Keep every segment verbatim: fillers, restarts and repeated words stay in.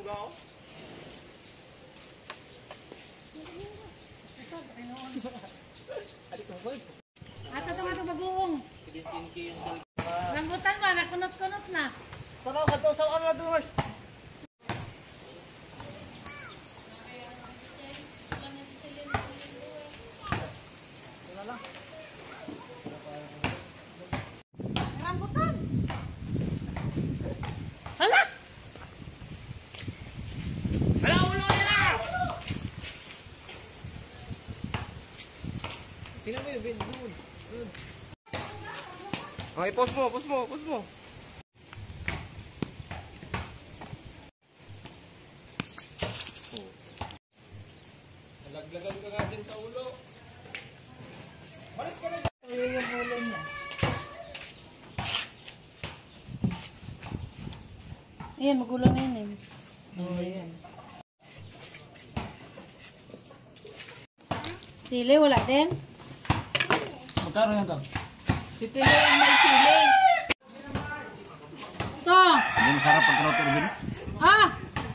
Ato ito nga ito bagoong. Rambutan ba? Nakunot-kunot na. Tara, kato sa ano na doon, Rambutan! Hala! Hala, ulo yan na! tingnan mo yun, Ben. Okay, pause mo, pause mo, pause mo. Nalaglagan ka nga din sa ulo. Malis ka na. Ulo yung ulo niya. Ayan, magulo na yun eh. Oh, ayan. Sili, wala din? Magkano yan to? Dito yung may sili. Ito! Hindi masarap pag karotor din. Ah!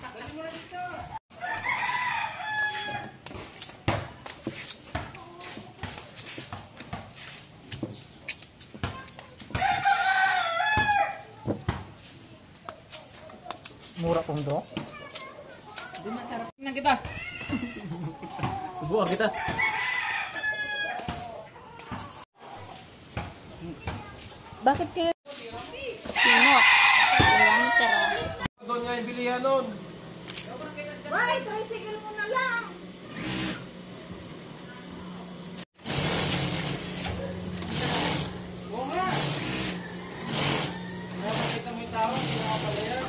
Mura pong do. Hindi masarap. Tingnan kita. Subukan kita. Bakit kayo sinok? Walang tira. Doon nga yung bilihan nun. Why? Tricycle mo na lang! Oo nga. Nakakita mo yung tao, hindi nakapala yan.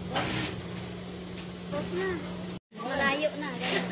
Tapos na. Malayo na.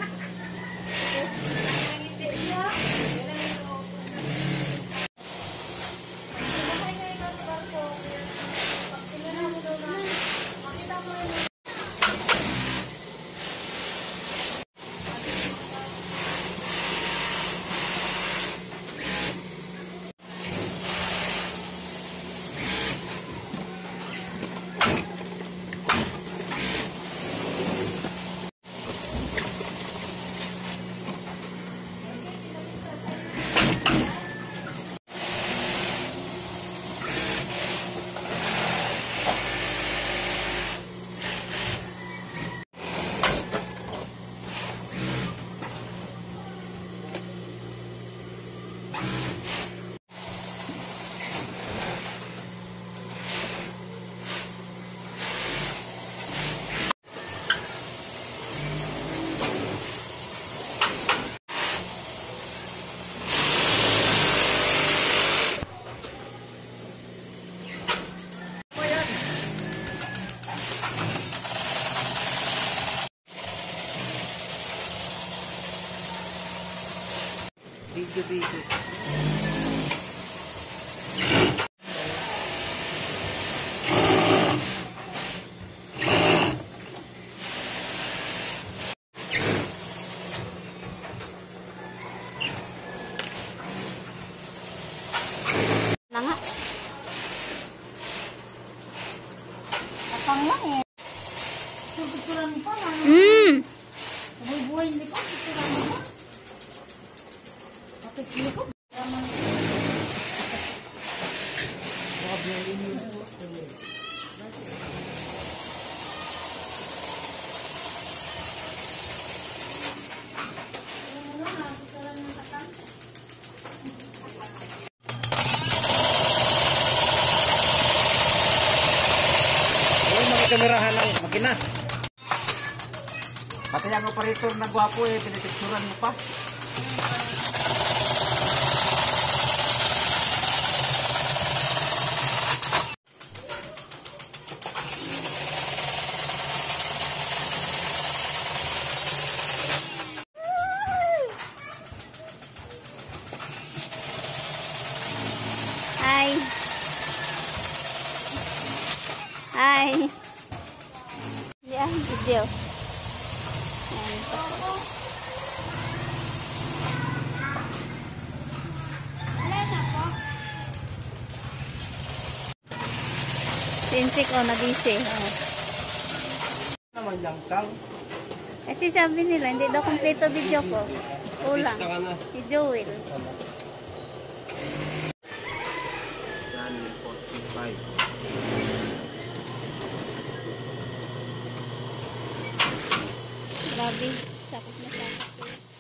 Video, video. Na nga. Kapang lang eh. Pagkukuran pa lang. Mmm. Buhay-buhay hindi pa. Pagkukuran mo ba? Kapit hindi ko. Ramang. Wag yung inyo. Kamerahan ng makina. Pati ang operator na gwapo eh, pinipicturan mo pa. Hi. Hi. Yan, video. Yan. Sinsik o, nabisi. Oh. Naman lang kang. Kasi sabi nila, hindi daw kompleto video ko. Kulang. Pista ka na. Si Joel. Yan, forty-five. Grabe. Sakit na sakit.